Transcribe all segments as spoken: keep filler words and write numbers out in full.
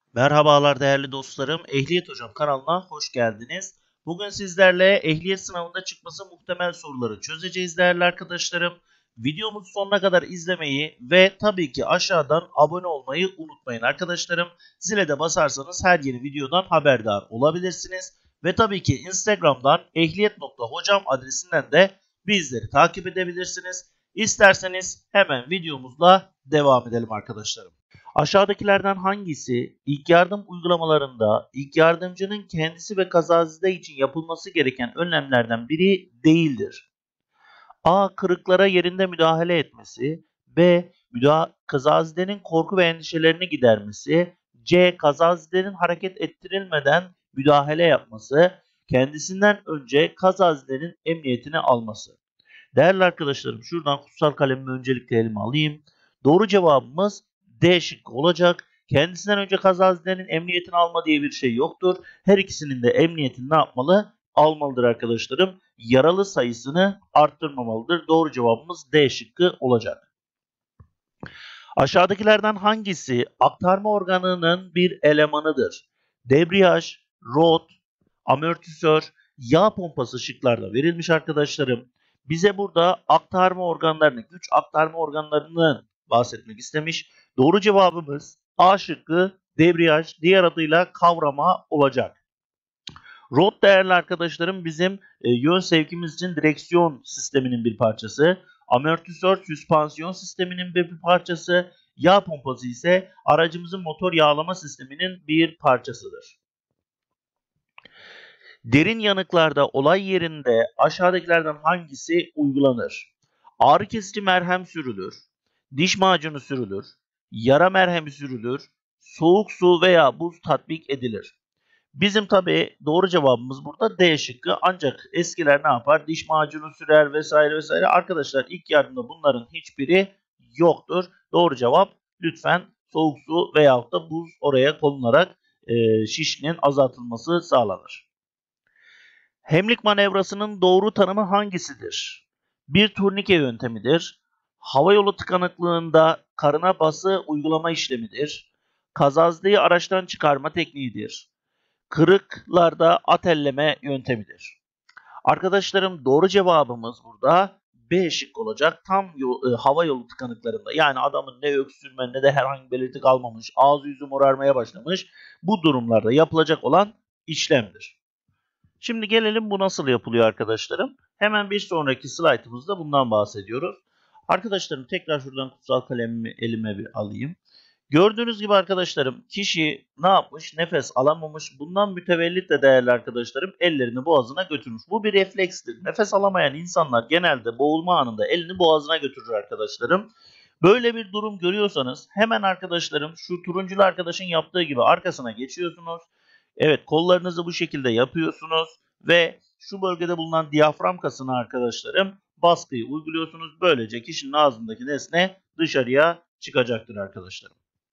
Merhabalar değerli dostlarım. Ehliyet Hocam kanalına hoş geldiniz. Bugün sizlerle ehliyet sınavında çıkması muhtemel soruları çözeceğiz değerli arkadaşlarım. Videomuzu sonuna kadar izlemeyi ve tabii ki aşağıdan abone olmayı unutmayın arkadaşlarım. Zile de basarsanız her yeni videodan haberdar olabilirsiniz. Ve tabii ki Instagram'dan ehliyet nokta hocam adresinden de bizleri takip edebilirsiniz. İsterseniz hemen videomuzla devam edelim arkadaşlarım. Aşağıdakilerden hangisi ilk yardım uygulamalarında ilk yardımcının kendisi ve kazazede için yapılması gereken önlemlerden biri değildir? A. Kırıklara yerinde müdahale etmesi. B. Müdah kazazedenin korku ve endişelerini gidermesi. C. Kazazedenin hareket ettirilmeden müdahale yapması. Kendisinden önce kazazedenin emniyetini alması. Değerli arkadaşlarım, şuradan kutsal kalemimi öncelikle elime alayım. Doğru cevabımız D şıkkı olacak. Kendisinden önce kazazedenin emniyetini alma diye bir şey yoktur. Her ikisinin de emniyetini ne yapmalı? Almalıdır arkadaşlarım. Yaralı sayısını arttırmamalıdır. Doğru cevabımız D şıkkı olacak. Aşağıdakilerden hangisi aktarma organının bir elemanıdır? Debriyaj, rot, amortisör, yağ pompası şıklarda verilmiş arkadaşlarım. Bize burada aktarma organlarını, güç aktarma organlarından bahsetmek istemiş. Doğru cevabımız A şıkkı debriyaj, diğer adıyla kavrama olacak. Rot değerli arkadaşlarım bizim e, yön sevkimiz için direksiyon sisteminin bir parçası. Amortisör süspansiyon sisteminin bir parçası. Yağ pompası ise aracımızın motor yağlama sisteminin bir parçasıdır. Derin yanıklarda olay yerinde aşağıdakilerden hangisi uygulanır? Ağrı kesici merhem sürülür, diş macunu sürülür, yara merhemi sürülür, soğuk su veya buz tatbik edilir. Bizim tabii doğru cevabımız burada D şıkkı. Ancak eskiler ne yapar? Diş macunu sürer vesaire vesaire. Arkadaşlar ilk yardımda bunların hiçbiri yoktur. Doğru cevap lütfen soğuk su veyahut da buz oraya konularak e, şişinin azaltılması sağlanır. Hemlik manevrasının doğru tanımı hangisidir? Bir turnike yöntemidir. Havayolu tıkanıklığında karına bası uygulama işlemidir. Kazazedeyi araçtan çıkarma tekniğidir. Kırıklarda atelleme yöntemidir. Arkadaşlarım doğru cevabımız burada B şık olacak. Tam yol, e, hava yolu tıkanıklarında, yani adamın ne öksürme ne de herhangi bir belirti kalmamış, ağzı yüzü morarmaya başlamış. Bu durumlarda yapılacak olan işlemdir. Şimdi gelelim bu nasıl yapılıyor arkadaşlarım. Hemen bir sonraki slaytımızda bundan bahsediyoruz. Arkadaşlarım tekrar şuradan kutsal kalemimi elime bir alayım. Gördüğünüz gibi arkadaşlarım kişi ne yapmış? Nefes alamamış. Bundan mütevellit de değerli arkadaşlarım ellerini boğazına götürmüş. Bu bir reflekstir. Nefes alamayan insanlar genelde boğulma anında elini boğazına götürür arkadaşlarım. Böyle bir durum görüyorsanız hemen arkadaşlarım şu turunculu arkadaşın yaptığı gibi arkasına geçiyorsunuz. Evet, kollarınızı bu şekilde yapıyorsunuz ve şu bölgede bulunan diyafram kasına arkadaşlarım baskıyı uyguluyorsunuz. Böylece kişinin ağzındaki nesne dışarıya çıkacaktır arkadaşlarım.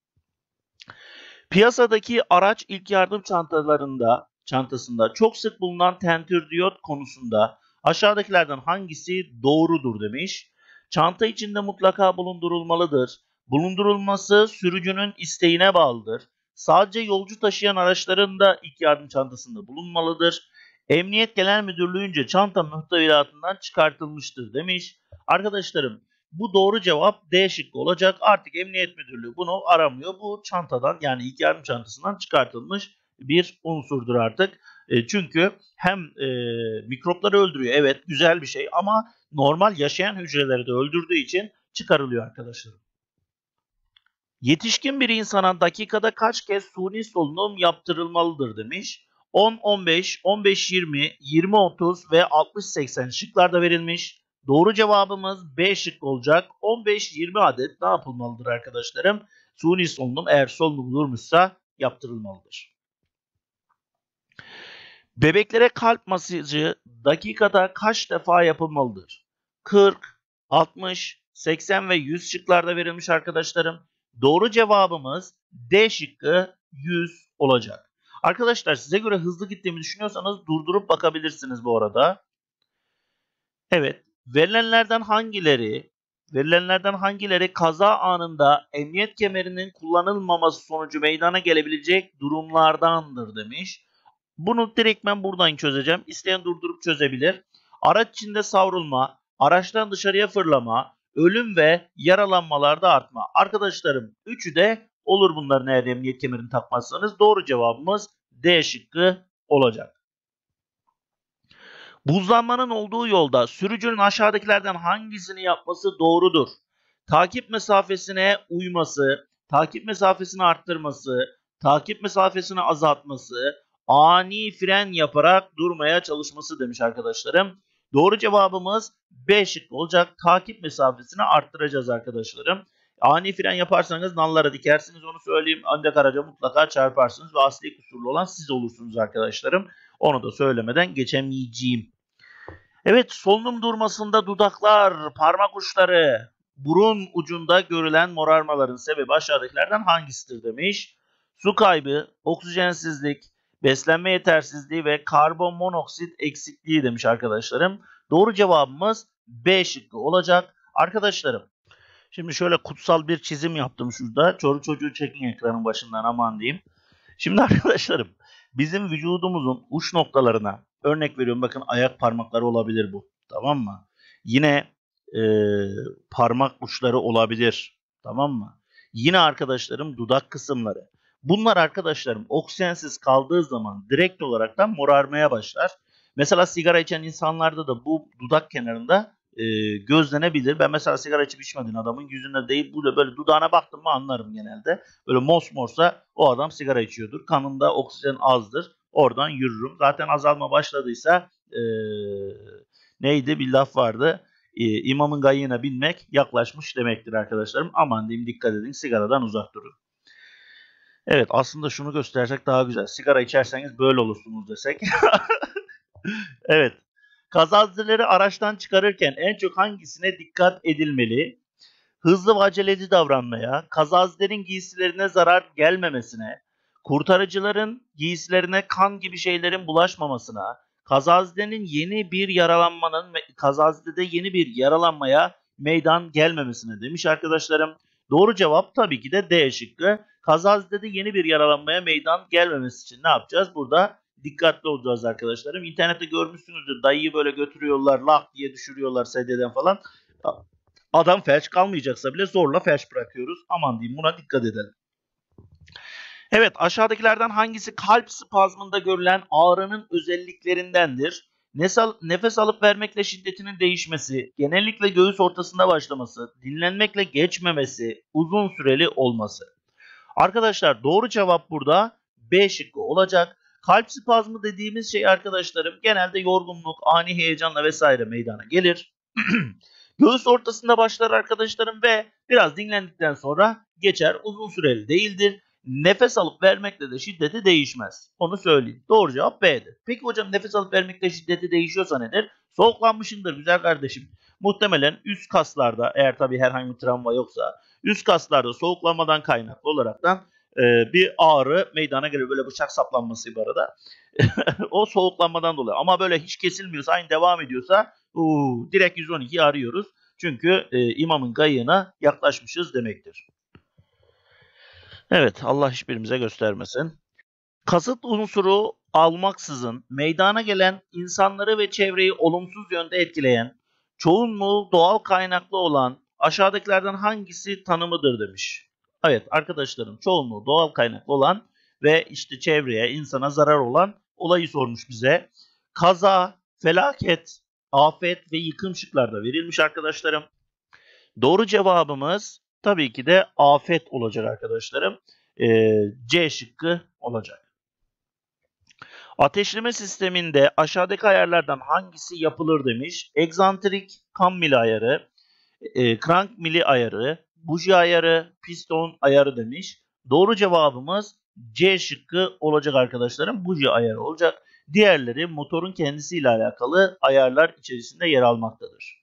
Piyasadaki araç ilk yardım çantalarında çantasında çok sık bulunan tentür diyot konusunda aşağıdakilerden hangisi doğrudur demiş. Çanta içinde mutlaka bulundurulmalıdır. Bulundurulması sürücünün isteğine bağlıdır. Sadece yolcu taşıyan araçların da ilk yardım çantasında bulunmalıdır. Emniyet Genel Müdürlüğü'nce çanta muhtevilatından çıkartılmıştır demiş. Arkadaşlarım, bu doğru cevap D şıkkı olacak. Artık Emniyet Müdürlüğü bunu aramıyor. Bu çantadan, yani ilk yardım çantasından çıkartılmış bir unsurdur artık. E, çünkü hem e, mikropları öldürüyor. Evet, güzel bir şey ama normal yaşayan hücreleri de öldürdüğü için çıkarılıyor arkadaşlar. Yetişkin bir insana dakikada kaç kez suni solunum yaptırılmalıdır demiş. on, on beş, on beş yirmi, yirmi otuz ve altmış seksen şıklarda verilmiş. Doğru cevabımız B şık olacak. on beş yirmi adet ne yapılmalıdır arkadaşlarım? Suni solunum eğer solunum durmuşsa yaptırılmalıdır. Bebeklere kalp masajı dakikada kaç defa yapılmalıdır? kırk, altmış, seksen ve yüz şıklarda verilmiş arkadaşlarım. Doğru cevabımız D şıkkı yüz olacak. Arkadaşlar size göre hızlı gittiğimi düşünüyorsanız durdurup bakabilirsiniz bu arada. Evet, verilenlerden hangileri verilenlerden hangileri kaza anında emniyet kemerinin kullanılmaması sonucu meydana gelebilecek durumlardandır demiş. Bunu direkt ben buradan çözeceğim. İsteyen durdurup çözebilir. Araç içinde savrulma, araçtan dışarıya fırlama, ölüm ve yaralanmalarda artma. Arkadaşlarım üçü de olur bunların eğer emniyet kemerini takmazsanız. Doğru cevabımız D şıkkı olacak. Buzlanmanın olduğu yolda sürücünün aşağıdakilerden hangisini yapması doğrudur? Takip mesafesine uyması, takip mesafesini arttırması, takip mesafesini azaltması, ani fren yaparak durmaya çalışması demiş arkadaşlarım. Doğru cevabımız B şıkkı olacak. Takip mesafesini arttıracağız arkadaşlarım. Ani fren yaparsanız nallara dikersiniz, onu söyleyeyim. Öndeki araca mutlaka çarparsınız ve asli kusurlu olan siz olursunuz arkadaşlarım. Onu da söylemeden geçemeyeceğim. Evet, solunum durmasında dudaklar, parmak uçları, burun ucunda görülen morarmaların sebebi aşağıdakilerden hangisidir demiş. Su kaybı, oksijensizlik, beslenme yetersizliği ve karbon monoksit eksikliği demiş arkadaşlarım. Doğru cevabımız B şıkkı olacak. Arkadaşlarım, şimdi şöyle kutsal bir çizim yaptım şurada. Çoluk çocuğu çekin ekranın başından, aman diyeyim. Şimdi arkadaşlarım, bizim vücudumuzun uç noktalarına, örnek veriyorum, bakın ayak parmakları olabilir bu. Tamam mı? Yine e, parmak uçları olabilir. Tamam mı? Yine arkadaşlarım dudak kısımları. Bunlar arkadaşlarım oksijensiz kaldığı zaman direkt olaraktan morarmaya başlar. Mesela sigara içen insanlarda da bu dudak kenarında e, gözlenebilir. Ben mesela sigara içip içmediğin adamın yüzünde değil, burada böyle dudağına baktım mı anlarım genelde. Böyle mosmorsa o adam sigara içiyordur. Kanında oksijen azdır. Oradan yürürüm. Zaten azalma başladıysa e, neydi, bir laf vardı. E, imamın gayına binmek yaklaşmış demektir arkadaşlarım. Aman diyeyim, dikkat edin, sigaradan uzak durun. Evet, aslında şunu göstersek daha güzel. Sigara içerseniz böyle olursunuz desek. Evet. Kazazedeleri araçtan çıkarırken en çok hangisine dikkat edilmeli? Hızlı ve aceleci davranmaya, kazazelerin giysilerine zarar gelmemesine, kurtarıcıların giysilerine kan gibi şeylerin bulaşmamasına, kazazedenin yeni bir yaralanmanın kazazede yeni bir yaralanmaya meydan gelmemesine demiş arkadaşlarım. Doğru cevap tabii ki de D şıkkı. Kazazede yeni bir yaralanmaya meydan gelmemesi için ne yapacağız? Burada dikkatli olacağız arkadaşlarım. İnternette görmüşsünüzdür. Dayıyı böyle götürüyorlar, lak diye düşürüyorlar sedyeden falan. Adam felç kalmayacaksa bile zorla felç bırakıyoruz. Aman diyeyim, buna dikkat edelim. Evet, aşağıdakilerden hangisi kalp spazmında görülen ağrının özelliklerindendir? Nefes alıp vermekle şiddetinin değişmesi, genellikle göğüs ortasında başlaması, dinlenmekle geçmemesi, uzun süreli olması. Arkadaşlar doğru cevap burada B şıkkı olacak. Kalp spazmı dediğimiz şey arkadaşlarım genelde yorgunluk, ani heyecanla vesaire meydana gelir. Göğüs ortasında başlar arkadaşlarım ve biraz dinlendikten sonra geçer, uzun süreli değildir. Nefes alıp vermekle de şiddeti değişmez. Onu söyleyeyim. Doğru cevap B'dir. Peki hocam, nefes alıp vermekle şiddeti değişiyorsa nedir? Soğuklanmışındır güzel kardeşim. Muhtemelen üst kaslarda, eğer tabii herhangi bir travma yoksa, üst kaslarda soğuklanmadan kaynaklı olaraktan e, bir ağrı meydana gelir. Böyle bıçak saplanması bu arada. O soğuklanmadan dolayı. Ama böyle hiç kesilmiyorsa, aynı devam ediyorsa uu, direkt yüz on ikiyi arıyoruz. Çünkü e, imamın gayına yaklaşmışız demektir. Evet, Allah hiçbirimize göstermesin. Kasıt unsuru almaksızın meydana gelen insanları ve çevreyi olumsuz yönde etkileyen, çoğunluğu doğal kaynaklı olan aşağıdakilerden hangisi tanımıdır demiş. Evet arkadaşlarım, çoğunluğu doğal kaynaklı olan ve işte çevreye, insana zarar olan olayı sormuş bize. Kaza, felaket, afet ve yıkım şıklarda verilmiş arkadaşlarım. Doğru cevabımız tabii ki de afet olacak arkadaşlarım. Ee, C şıkkı olacak. Ateşleme sisteminde aşağıdaki ayarlardan hangisi yapılır demiş. Egzantrik kam mili ayarı, e, crank mili ayarı, buji ayarı, piston ayarı demiş. Doğru cevabımız C şıkkı olacak arkadaşlarım. Buji ayarı olacak. Diğerleri motorun kendisiyle alakalı ayarlar içerisinde yer almaktadır.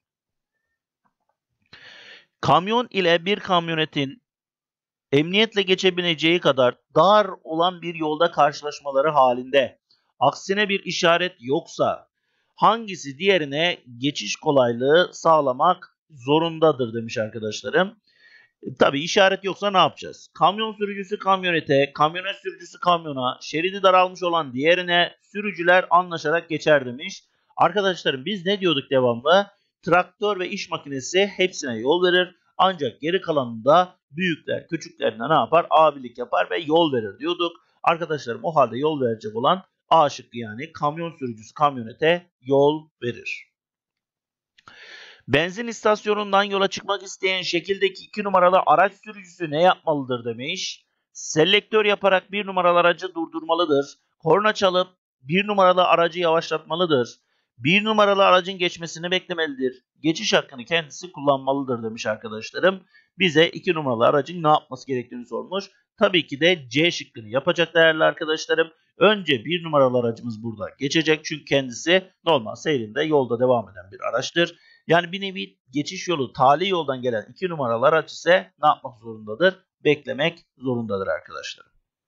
Kamyon ile bir kamyonetin emniyetle geçebileceği kadar dar olan bir yolda karşılaşmaları halinde aksine bir işaret yoksa hangisi diğerine geçiş kolaylığı sağlamak zorundadır demiş arkadaşlarım. Tabi işaret yoksa ne yapacağız? Kamyon sürücüsü kamyonete, kamyonet sürücüsü kamyona, şeridi daralmış olan diğerine sürücüler anlaşarak geçer demiş. Arkadaşlarım biz ne diyorduk devamlı? Traktör ve iş makinesi hepsine yol verir. Ancak geri kalanında büyükler küçüklerine ne yapar? Abilik yapar ve yol verir diyorduk. Arkadaşlarım o halde yol verecek olan A şıkkı yani kamyon sürücüsü kamyonete yol verir. Benzin istasyonundan yola çıkmak isteyen şekildeki iki numaralı araç sürücüsü ne yapmalıdır demiş. Selektör yaparak bir numaralı aracı durdurmalıdır. Korna çalıp bir numaralı aracı yavaşlatmalıdır. Bir numaralı aracın geçmesini beklemelidir. Geçiş hakkını kendisi kullanmalıdır demiş arkadaşlarım. Bize iki numaralı aracın ne yapması gerektiğini sormuş. Tabii ki de C şıkkını yapacak değerli arkadaşlarım. Önce bir numaralı aracımız burada geçecek çünkü kendisi normal seyrinde yolda devam eden bir araçtır. Yani bir nevi geçiş yolu tali yoldan gelen iki numaralı araç ise ne yapmak zorundadır? Beklemek zorundadır arkadaşlar.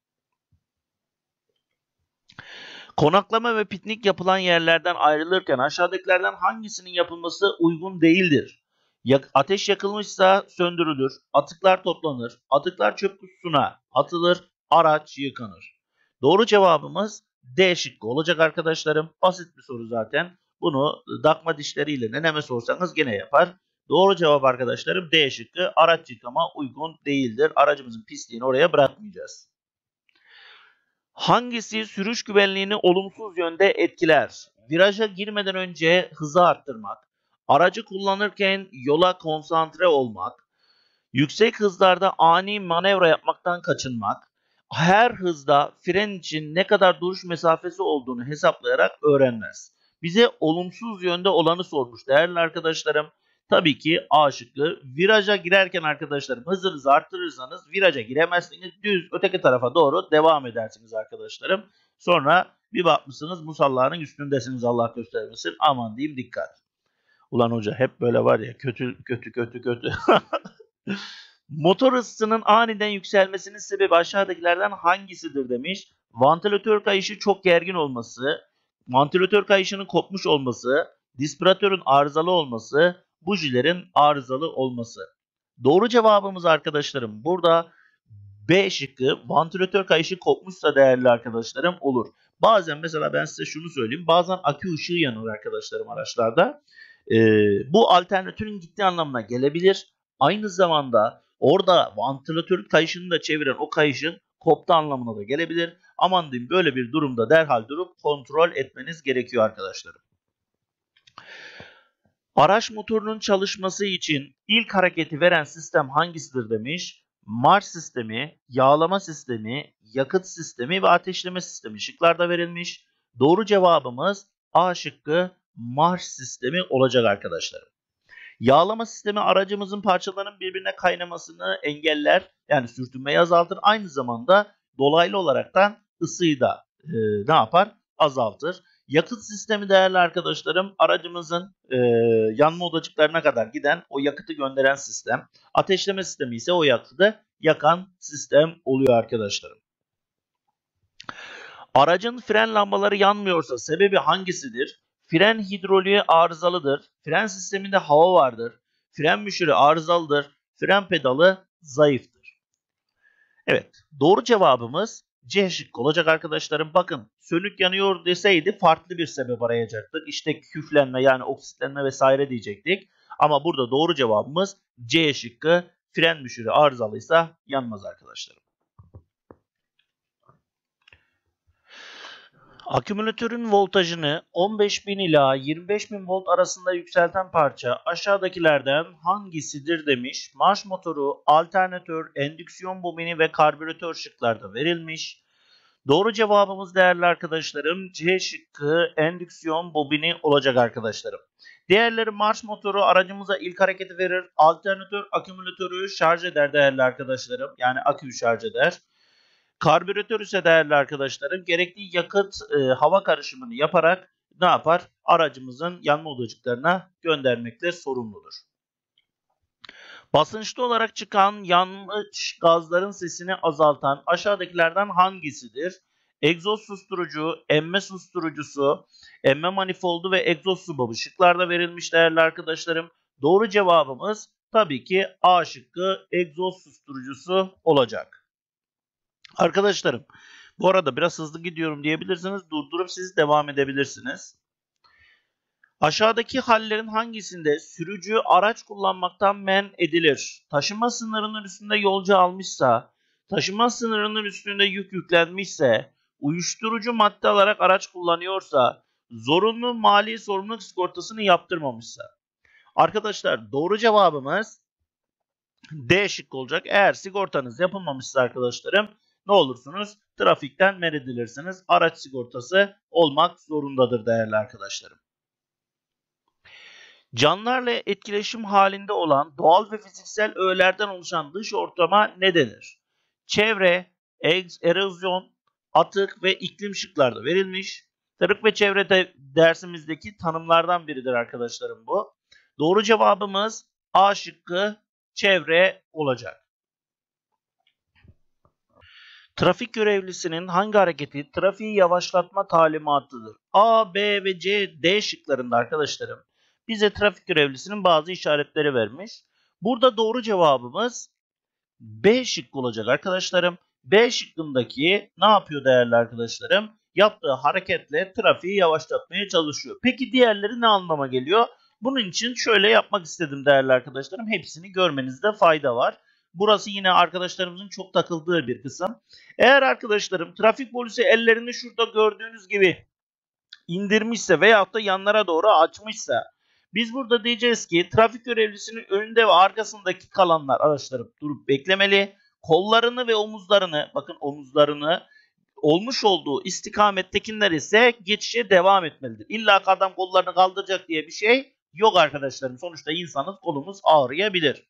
Konaklama ve piknik yapılan yerlerden ayrılırken aşağıdakilerden hangisinin yapılması uygun değildir? Ateş yakılmışsa söndürülür, atıklar toplanır, atıklar çöp kutusuna atılır, araç yıkanır. Doğru cevabımız D şıkkı olacak arkadaşlarım. Basit bir soru zaten. Bunu dakma dişleriyle neneme sorsanız gene yapar. Doğru cevap arkadaşlarım D şıkkı. Araç yıkama uygun değildir. Aracımızın pisliğini oraya bırakmayacağız. Hangisi sürüş güvenliğini olumsuz yönde etkiler? Viraja girmeden önce hızı arttırmak, aracı kullanırken yola konsantre olmak, yüksek hızlarda ani manevra yapmaktan kaçınmak, her hızda fren için ne kadar duruş mesafesi olduğunu hesaplayarak öğrenmez. Bize olumsuz yönde olanı sormuş değerli arkadaşlarım. Tabii ki A şıkkı. Viraja girerken arkadaşlarım hızınızı arttırırsanız viraja giremezsiniz. Düz öteki tarafa doğru devam edersiniz arkadaşlarım. Sonra bir bakmışsınız musallanın üstündesiniz, Allah göstermesin. Aman diyeyim, dikkat. Ulan hoca hep böyle var ya, kötü kötü kötü kötü. Motor ısısının aniden yükselmesinin sebebi aşağıdakilerden hangisidir demiş. Vantilatör kayışı çok gergin olması, vantilatör kayışının kopmuş olması, dispiratörün arızalı olması, bujilerin arızalı olması. Doğru cevabımız arkadaşlarım burada B şıkkı. Vantilatör kayışı kopmuşsa değerli arkadaşlarım olur. Bazen mesela ben size şunu söyleyeyim. Bazen akü ışığı yanıyor arkadaşlarım araçlarda. Ee, bu alternatörün gittiği anlamına gelebilir. Aynı zamanda orada vantilatör kayışını da çeviren o kayışın koptu anlamına da gelebilir. Aman diyeyim, böyle bir durumda derhal durup kontrol etmeniz gerekiyor arkadaşlarım. Araç motorunun çalışması için ilk hareketi veren sistem hangisidir demiş. Marş sistemi, yağlama sistemi, yakıt sistemi ve ateşleme sistemi şıklarda verilmiş. Doğru cevabımız A şıkkı, marş sistemi olacak arkadaşlarım. Yağlama sistemi aracımızın parçalarının birbirine kaynamasını engeller. Yani sürtünmeyi azaltır. Aynı zamanda dolaylı olaraktan ısıyı da e, ne yapar? Azaltır. Yakıt sistemi değerli arkadaşlarım aracımızın e, yanma odacıklarına kadar giden o yakıtı gönderen sistem. Ateşleme sistemi ise o yakıtı yakan sistem oluyor arkadaşlarım. Aracın fren lambaları yanmıyorsa sebebi hangisidir? Fren hidroliği arızalıdır. Fren sisteminde hava vardır. Fren müşürü arızalıdır. Fren pedalı zayıftır. Evet, doğru cevabımız C şıkkı olacak arkadaşlarım. Bakın, sönük yanıyor deseydi farklı bir sebep arayacaktık. İşte küflenme, yani oksitlenme vesaire diyecektik. Ama burada doğru cevabımız C şıkkı. Fren müşürü arızalıysa yanmaz arkadaşlarım. Akümülatörün voltajını on beş bin ila yirmi beş bin volt arasında yükselten parça aşağıdakilerden hangisidir demiş. Marş motoru, alternatör, endüksiyon bobini ve karbüratör şıklarda verilmiş. Doğru cevabımız değerli arkadaşlarım C şıkkı, endüksiyon bobini olacak arkadaşlarım. Diğerleri marş motoru aracımıza ilk hareketi verir. Alternatör akümülatörü şarj eder değerli arkadaşlarım. Yani aküyü şarj eder. Karbüratör ise değerli arkadaşlarım gerekli yakıt e, hava karışımını yaparak ne yapar? Aracımızın yanma odacıklarına göndermekle sorumludur. Basınçlı olarak çıkan yanmış gazların sesini azaltan aşağıdakilerden hangisidir? Egzoz susturucu, emme susturucusu, emme manifoldu ve egzoz subabı şıklarda verilmiş değerli arkadaşlarım. Doğru cevabımız tabii ki A şıkkı egzoz susturucusu olacak. Arkadaşlarım, bu arada biraz hızlı gidiyorum diyebilirsiniz. Durdurup siz devam edebilirsiniz. Aşağıdaki hallerin hangisinde sürücü araç kullanmaktan men edilir? Taşıma sınırının üstünde yolcu almışsa, taşıma sınırının üstünde yük yüklenmişse, uyuşturucu madde alarak araç kullanıyorsa, zorunlu mali sorumluluk sigortasını yaptırmamışsa. Arkadaşlar doğru cevabımız D şıkkı olacak. Eğer sigortanız yapılmamışsa arkadaşlarım ne olursunuz? Trafikten men edilirsiniz. Araç sigortası olmak zorundadır değerli arkadaşlarım. Canlılarla etkileşim halinde olan doğal ve fiziksel öğelerden oluşan dış ortama ne denir? Çevre, erozyon, atık ve iklim şıklarda verilmiş. Tarık ve çevre de dersimizdeki tanımlardan biridir arkadaşlarım bu. Doğru cevabımız A şıkkı çevre olacak. Trafik görevlisinin hangi hareketi trafiği yavaşlatma talimatıdır? A, B ve C, D şıklarında arkadaşlarım bize trafik görevlisinin bazı işaretleri vermiş. Burada doğru cevabımız B şıkkı olacak arkadaşlarım. B şıkkındaki ne yapıyor değerli arkadaşlarım? Yaptığı hareketle trafiği yavaşlatmaya çalışıyor. Peki diğerleri ne anlama geliyor? Bunun için şöyle yapmak istedim değerli arkadaşlarım. Hepsini görmenizde fayda var. Burası yine arkadaşlarımızın çok takıldığı bir kısım. Eğer arkadaşlarım trafik polisi ellerini şurada gördüğünüz gibi indirmişse veyahut da yanlara doğru açmışsa biz burada diyeceğiz ki trafik görevlisinin önünde ve arkasındaki kalanlar araçlarım durup beklemeli. Kollarını ve omuzlarını, bakın omuzlarını olmuş olduğu istikamettekiler ise geçişe devam etmelidir. İlla ki adam kollarını kaldıracak diye bir şey yok arkadaşlarım. Sonuçta insanız, kolumuz ağrıyabilir.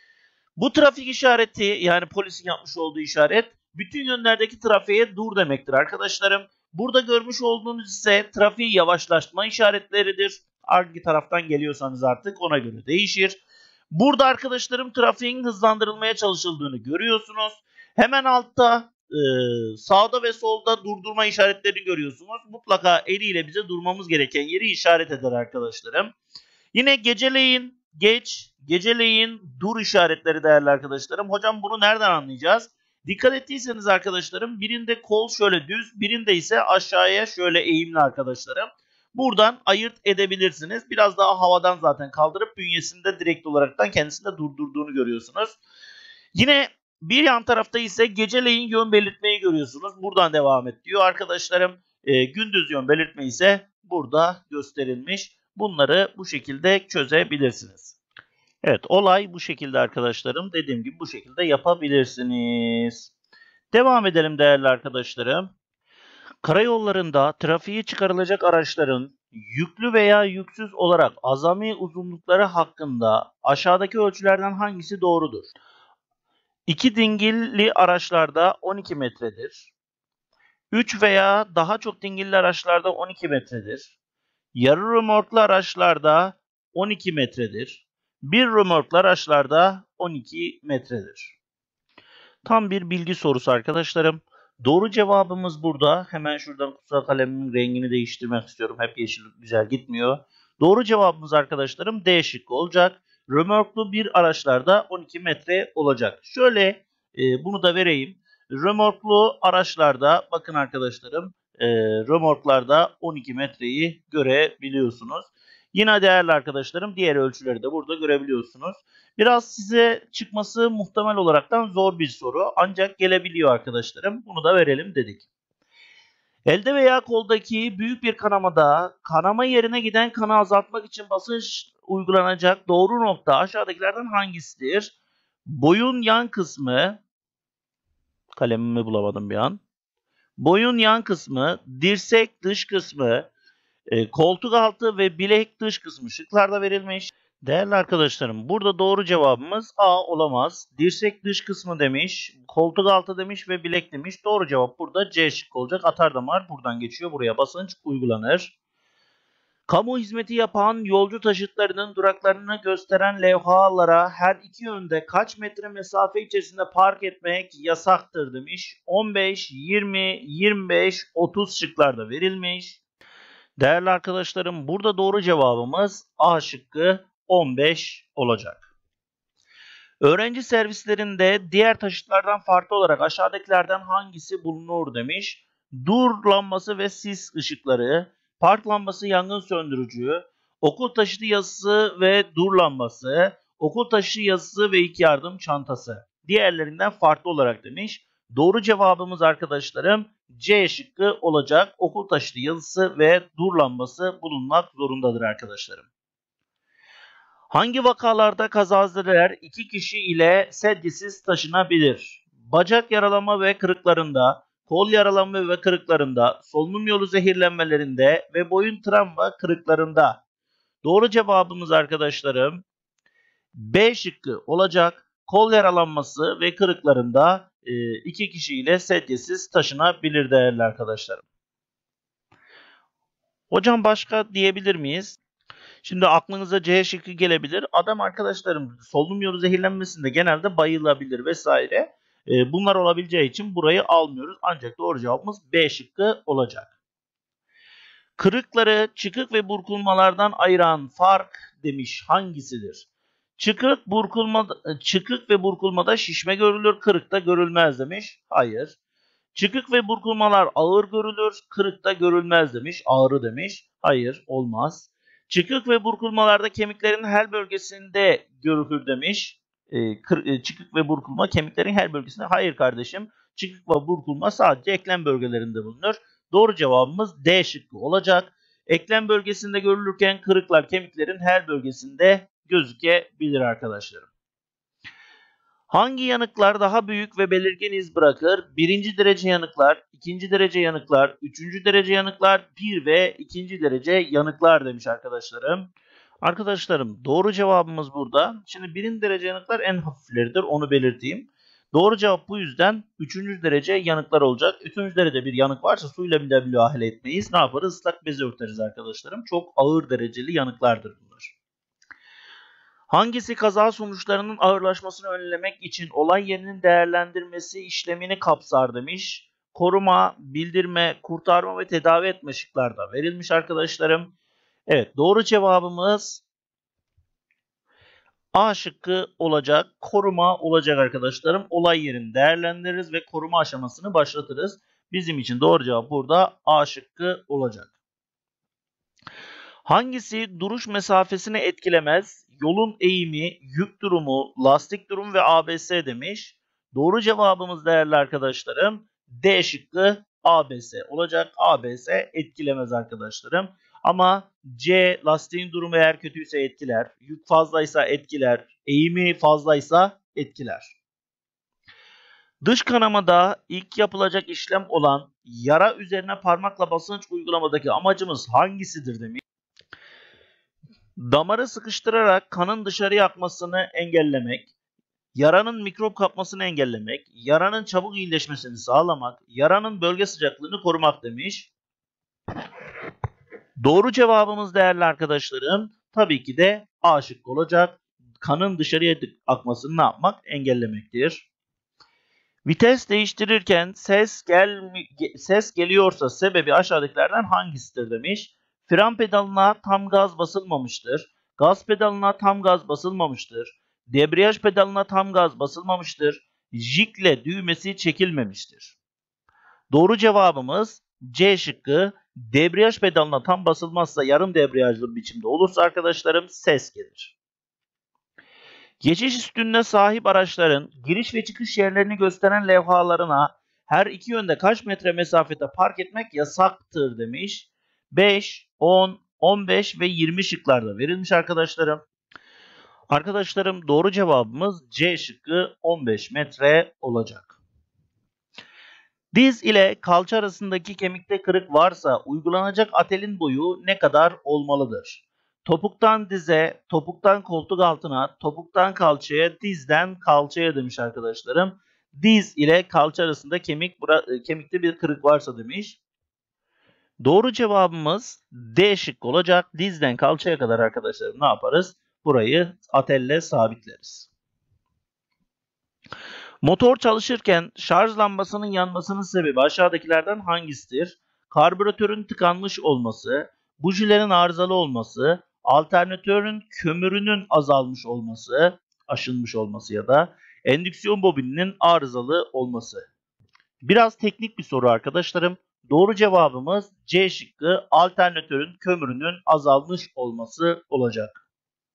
Bu trafik işareti, yani polisin yapmış olduğu işaret bütün yönlerdeki trafiğe dur demektir arkadaşlarım. Burada görmüş olduğunuz ise trafiği yavaşlatma işaretleridir. Hangi taraftan geliyorsanız artık ona göre değişir. Burada arkadaşlarım trafiğin hızlandırılmaya çalışıldığını görüyorsunuz. Hemen altta e, sağda ve solda durdurma işaretlerini görüyorsunuz. Mutlaka eliyle bize durmamız gereken yeri işaret eder arkadaşlarım. Yine geceleyin geç, geceleyin dur işaretleri değerli arkadaşlarım. Hocam bunu nereden anlayacağız? Dikkat ettiyseniz arkadaşlarım birinde kol şöyle düz, birinde ise aşağıya şöyle eğimli arkadaşlarım. Buradan ayırt edebilirsiniz. Biraz daha havadan zaten kaldırıp bünyesinde direkt olaraktan kendisinde durdurduğunu görüyorsunuz. Yine bir yan tarafta ise geceleyin yön belirtmeyi görüyorsunuz. Buradan devam et diyor arkadaşlarım. E, gündüz yön belirtme ise burada gösterilmiş. Bunları bu şekilde çözebilirsiniz. Evet, olay bu şekilde arkadaşlarım. Dediğim gibi bu şekilde yapabilirsiniz. Devam edelim değerli arkadaşlarım. Karayollarında trafiğe çıkarılacak araçların yüklü veya yüksüz olarak azami uzunlukları hakkında aşağıdaki ölçülerden hangisi doğrudur? İki dingilli araçlarda on iki metredir. üç veya daha çok dingilli araçlarda on iki metredir. Yarı römorklu araçlarda on iki metredir. Bir römorklu araçlarda on iki metredir. Tam bir bilgi sorusu arkadaşlarım. Doğru cevabımız burada. Hemen şuradan kutsal kalemimin rengini değiştirmek istiyorum. Hep yeşil güzel gitmiyor. Doğru cevabımız arkadaşlarım D şıkkı olacak. Römorklu bir araçlarda on iki metre olacak. Şöyle e, bunu da vereyim. Römorklu araçlarda bakın arkadaşlarım e, römorklarda on iki metreyi görebiliyorsunuz. Yine değerli arkadaşlarım diğer ölçüleri de burada görebiliyorsunuz. Biraz size çıkması muhtemel olaraktan zor bir soru ancak gelebiliyor arkadaşlarım. Bunu da verelim dedik. Elde veya koldaki büyük bir kanamada kanama yerine giden kanı azaltmak için basınç uygulanacak doğru nokta aşağıdakilerden hangisidir? Boyun yan kısmı, kalemimi bulamadım bir an. Boyun yan kısmı, dirsek dış kısmı, e, koltuk altı ve bilek dış kısmı şıklarda verilmiş. Değerli arkadaşlarım burada doğru cevabımız A olamaz. Dirsek dış kısmı demiş, koltuk altı demiş ve bilek demiş. Doğru cevap burada C şıkkı olacak. Atar damar buradan geçiyor. Buraya basınç uygulanır. Kamu hizmeti yapan yolcu taşıtlarının duraklarını gösteren levhalara her iki yönde kaç metre mesafe içerisinde park etmek yasaktır demiş. on beş, yirmi, yirmi beş, otuz şıklarda verilmiş. Değerli arkadaşlarım burada doğru cevabımız A şıkkı on beş olacak. Öğrenci servislerinde diğer taşıtlardan farklı olarak aşağıdakilerden hangisi bulunur demiş. Dur lambası ve sis ışıkları, park lambası yangın söndürücü, okul taşıtı yazısı ve dur lambası, okul taşıtı yazısı ve ilk yardım çantası. Diğerlerinden farklı olarak demiş. Doğru cevabımız arkadaşlarım C şıkkı olacak. Okul taşıtı yazısı ve dur lambası bulunmak zorundadır arkadaşlarım. Hangi vakalarda kazazedeler iki kişi ile sedyesiz taşınabilir? Bacak yaralama ve kırıklarında, kol yaralama ve kırıklarında, solunum yolu zehirlenmelerinde ve boyun travma kırıklarında. Doğru cevabımız arkadaşlarım B şıkkı olacak. Kol yaralanması ve kırıklarında e, iki kişi ile sedyesiz taşınabilir değerli arkadaşlarım. Hocam başka diyebilir miyiz? Şimdi aklınıza C şıkkı gelebilir. Adam arkadaşlarım solunum yolu zehirlenmesinde genelde bayılabilir vesaire. E, bunlar olabileceği için burayı almıyoruz. Ancak doğru cevabımız B şıkkı olacak. Kırıkları çıkık ve burkulmalardan ayıran fark demiş hangisidir? Çıkık, burkulma, çıkık ve burkulmada şişme görülür, kırıkta görülmez demiş. Hayır. Çıkık ve burkulmalar ağır görülür, kırıkta görülmez demiş. Ağrı demiş. Hayır, olmaz. Çıkık ve burkulmalarda kemiklerin her bölgesinde görülür demiş. E, kır, e, çıkık ve burkulma kemiklerin her bölgesinde. Hayır kardeşim. Çıkık ve burkulma sadece eklem bölgelerinde bulunur. Doğru cevabımız D şıkkı olacak. Eklem bölgesinde görülürken kırıklar kemiklerin her bölgesinde gözükebilir arkadaşlarım. Hangi yanıklar daha büyük ve belirgin iz bırakır? Birinci derece yanıklar, ikinci derece yanıklar, üçüncü derece yanıklar, bir ve ikinci derece yanıklar demiş arkadaşlarım. Arkadaşlarım doğru cevabımız burada. Şimdi birinci derece yanıklar en hafifleridir, onu belirteyim. Doğru cevap bu yüzden üçüncü derece yanıklar olacak. üçüncü derece bir yanık varsa suyla bile müdahale etmeyiz. Ne yaparız? Islak bezi örteriz arkadaşlarım. Çok ağır dereceli yanıklardır bunlar. Hangisi kaza sonuçlarının ağırlaşmasını önlemek için olay yerinin değerlendirmesi işlemini kapsar demiş. Koruma, bildirme, kurtarma ve tedavi etme şıklarda verilmiş arkadaşlarım. Evet, doğru cevabımız A şıkkı olacak. Koruma olacak arkadaşlarım. Olay yerini değerlendiririz ve koruma aşamasını başlatırız. Bizim için doğru cevap burada A şıkkı olacak. Hangisi duruş mesafesini etkilemez? Yolun eğimi, yük durumu, lastik durumu ve A B S demiş. Doğru cevabımız değerli arkadaşlarım D şıkkı A B S olacak. A B S etkilemez arkadaşlarım. Ama C lastiğin durumu eğer kötüyse etkiler. Yük fazlaysa etkiler. Eğimi fazlaysa etkiler. Dış kanamada ilk yapılacak işlem olan yara üzerine parmakla basınç uygulamadaki amacımız hangisidir demiş. Damarı sıkıştırarak kanın dışarıya akmasını engellemek, yaranın mikrop kapmasını engellemek, yaranın çabuk iyileşmesini sağlamak, yaranın bölge sıcaklığını korumak demiş. Doğru cevabımız değerli arkadaşlarım tabii ki de A şıkkı olacak. Kanın dışarıya akmasını ne yapmak? Engellemektir. Vites değiştirirken ses gel ses geliyorsa sebebi aşağıdakilerden hangisidir demiş. Fren pedalına tam gaz basılmamıştır. Gaz pedalına tam gaz basılmamıştır. Debriyaj pedalına tam gaz basılmamıştır. Jikle düğmesi çekilmemiştir. Doğru cevabımız C şıkkı. Debriyaj pedalına tam basılmazsa yarım debriyajlı biçimde olursa arkadaşlarım ses gelir. Geçiş üstünlüğüne sahip araçların giriş ve çıkış yerlerini gösteren levhalarına her iki yönde kaç metre mesafede park etmek yasaktır demiş. beş, on, on beş ve yirmi şıklarda verilmiş arkadaşlarım. Arkadaşlarım doğru cevabımız C şıkkı on beş metre olacak. Diz ile kalça arasındaki kemikte kırık varsa uygulanacak atelin boyu ne kadar olmalıdır? Topuktan dize, topuktan koltuk altına, topuktan kalçaya, dizden kalçaya demiş arkadaşlarım. Diz ile kalça arasında kemik kemikte bir kırık varsa demiş. Doğru cevabımız D şıkkı olacak. Dizden kalçaya kadar arkadaşlarım ne yaparız? Burayı atelle sabitleriz. Motor çalışırken şarj lambasının yanmasının sebebi aşağıdakilerden hangisidir? Karbüratörün tıkanmış olması, bujilerin arızalı olması, Alternatörün kömürünün azalmış olması, aşınmış olması ya da endüksiyon bobininin arızalı olması. Biraz teknik bir soru arkadaşlarım. Doğru cevabımız C şıkkı, alternatörün kömürünün azalmış olması olacak.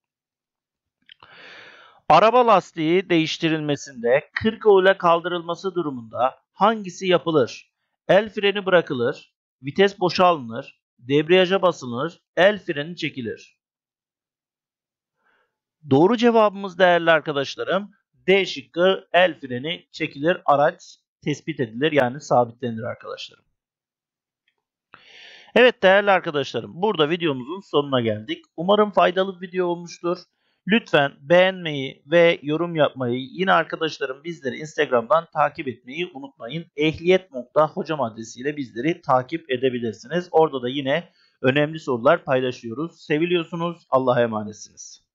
Araba lastiği değiştirilmesinde kırk O ile kaldırılması durumunda hangisi yapılır? El freni bırakılır, vites boşalınır, debriyaja basılır, el freni çekilir. Doğru cevabımız değerli arkadaşlarım D şıkkı, el freni çekilir, araç tespit edilir yani sabitlenir arkadaşlarım. Evet değerli arkadaşlarım, burada videomuzun sonuna geldik. Umarım faydalı bir video olmuştur. Lütfen beğenmeyi ve yorum yapmayı, yine arkadaşlarım bizleri Instagram'dan takip etmeyi unutmayın. ehliyet nokta hocam adresiyle bizleri takip edebilirsiniz. Orada da yine önemli sorular paylaşıyoruz. Seviliyorsunuz. Allah'a emanetsiniz.